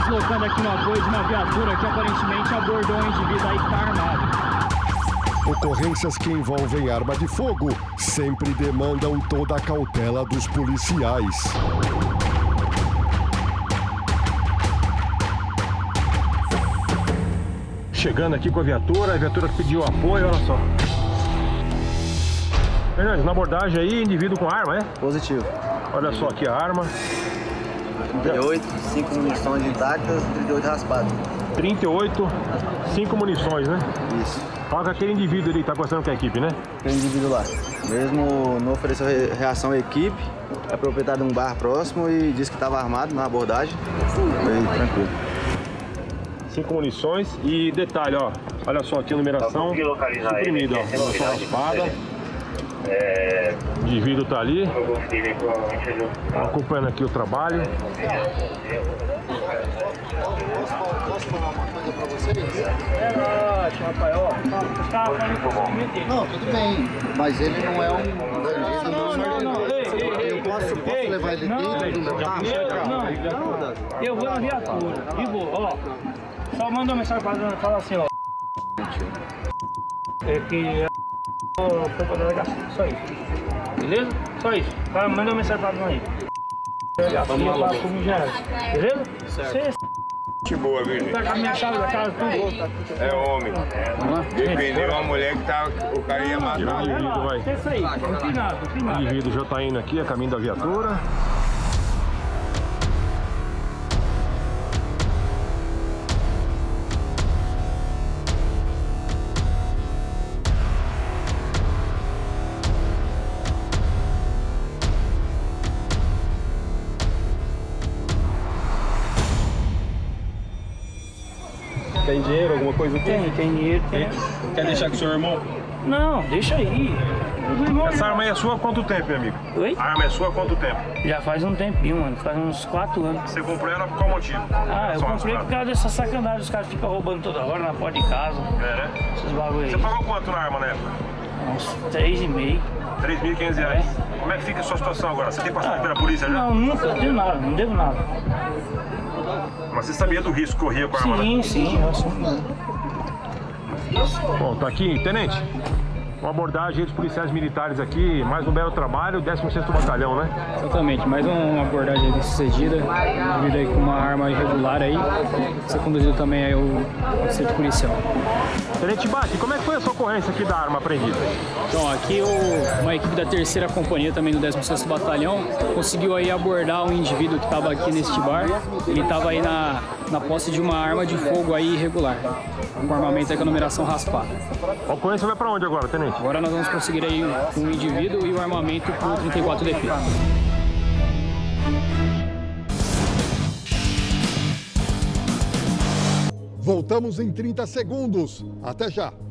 deslocando aqui no apoio de uma viatura que aparentemente abordou um indivíduo aí que está armado. Ocorrências que envolvem arma de fogo sempre demandam toda a cautela dos policiais. Chegando aqui com a viatura pediu apoio, olha só. Fernandes, na abordagem aí, indivíduo com arma, é? Positivo. Olha só aqui a arma. 38, 5 munições intactas, 38 raspadas. 38, 5 munições, né? Isso. Fala com aquele indivíduo ali que tá conversando com a equipe, né? Aquele indivíduo lá. Mesmo não ofereceu reação à equipe, é proprietário de um bar próximo e disse que estava armado na abordagem. Foi tranquilo. 5 munições e detalhe, ó. Olha só aqui a numeração suprimida, ó. Olha só a espada. O indivíduo tá ali. Acompanhando aqui o trabalho. Posso falar uma coisa pra vocês? Não, tudo bem, mas ele não é um bandido. Eu posso levar ele dentro do carro? Não, eu vou na viatura e vou, ó. Só manda uma mensagem pra falar assim, ó. É que foi pra delegacia, só isso. Beleza? Só isso. Manda uma mensagem pra nós aí. Delegacia pra comigo, beleza? Certo. Boa, viu, Tá com a minha chave da casa, tudo. É homem. Dependeu uma mulher que tá, o cara ia matar. O indivíduo vai. Isso aí, não tem nada, não tem O nada. indivíduo já tá indo aqui, a caminho da viatura. Tem dinheiro, alguma coisa aqui? Tem dinheiro, tem. Quer deixar com o seu irmão? Não, deixa aí. Essa arma aí é sua há quanto tempo, meu amigo? Oi? A arma é sua há quanto tempo? Já faz um tempinho, mano. Faz uns 4 anos. Você comprou ela por qual motivo? Ah, eu Só comprei uma por causa dessa sacanagem. Os caras ficam roubando toda hora na porta de casa. É, né? Esses bagulho aí. Você pagou quanto na arma na época? Uns 3,5. R$3.500. Como é que fica a sua situação agora? Você tem passado pela polícia já? Não, nunca. Não devo nada. Não devo nada. Mas você sabia do risco que corria com a arma, né? Sim, sim. Eu assumo. Bom, tá aqui, tenente. Uma abordagem dos policiais militares aqui, mais um belo trabalho, 16º Batalhão, né? Exatamente, mais uma abordagem bem sucedida, devido aí com uma arma irregular aí, ser conduzido também aí o centro policial. Tenente Bate, como é que foi a sua ocorrência aqui da arma apreendida? Então, aqui uma equipe da 3ª Companhia, também do 16º Batalhão, conseguiu aí abordar um indivíduo que estava aqui neste bar. Ele estava aí na posse de uma arma de fogo aí irregular, com armamento aí com a numeração raspada. A ocorrência vai pra onde agora, tenente? Agora nós vamos conseguir aí o indivíduo e o armamento pro 34DP. Voltamos em 30 segundos. Até já!